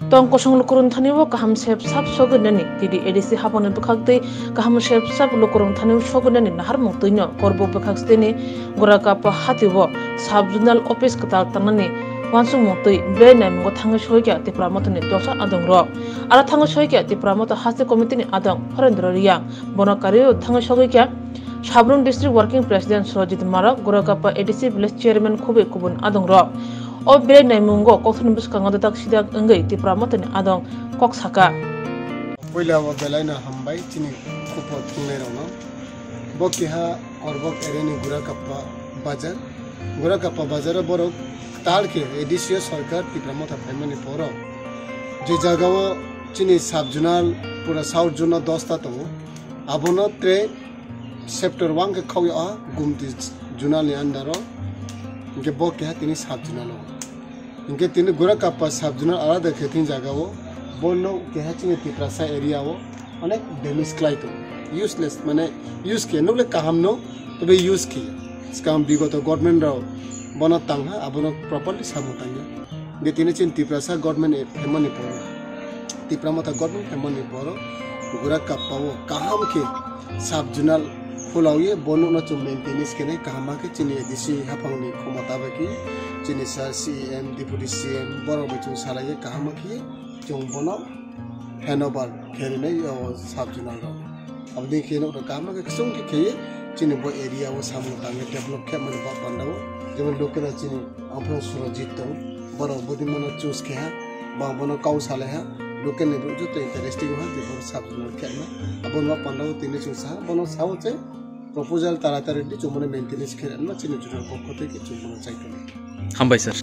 tong kosong lukurun thaniwo kaham sep sap sogunani tidi edisi hapone bukhakte kaham sep sap lukurun thaniwo sogunani nahar muktuino korbo bukhaksteni goraka pa hatiwo sub zonal office katal tanani wansung muktui be nam go thang soikya ti pramotni dosa adongro ara thang soikya ti pramot haste committee ni adong horendro riya bonakari thang soikya Sabrun District Working President Surajit Marak Gorakapa ADC Village Chairman Khube Kubun Adongro o bere naimungo kokthun buskanga datak sidak engai ti pramotni adong kok saka पहिला वो बेलाइना हमबाई चिनी कुपो तुंगने रहो बोकी हा और बोक एरेनी गुराकप्पा बाजार बोरो ताल के एडिसियो सरकार तिप्रामो था फेमनी पोरो जे जगह वो चिनी सब जुनाल पूरा साउथ जुना दोस्ता तो अबोनो त्रे सेप्टर 1 के खाओ आ गुमती जुनाल ने अंदरो इनके बोकी हा तिनी सब जुनाल इनके तिनी गुराकप्पा सब जुनाल आला देखे तीन जगह वो बोलो के हचिने तिप्रासा एरिया वो अनेक डेमिस क्लाइटो यूजलेस माने यूज के नोले काम नो तबे यूज की इसका हम बिगो तो गवर्नमेंट रो बना तांगा अबनो प्रॉपर्ली सामो तांगा दे तिने चिन तिप्रासा गवर्नमेंट फेमनी पोरो तिप्रामता गवर्नमेंट फेमनी पोरो गुराकप्पा वो काम के सब जुनाल फुलाउये बोनो न चो मेंटेनेंस के ने कामा के चिने दिसी हाफांगनी खमता बाकी चिने सा सीएम डिप्टी सीएम बरो बचो सालाये कामा की जों बोनो हैनोबार खेरने यो सब जुनाल रो अब देखिए नो काम के कसम के खेये चिने बो एरिया वो सामने तांगे डेवलप के मन बा बंदाओ जेमन लोकल चिने अपन सुरजित तो बरो बुद्धि मन चूस के है बा बनो कौसाले है लोकल ने जो तो इंटरेस्टिंग है जे सब जुनाल के ना अपन वा पंडाओ तिने चूसा बनो साउ चे प्रपोजल तारातारी जो मन मेंटेनेंस खेरन चिने जुनाल को कोते के चुमनो चाहिए हम भाई सर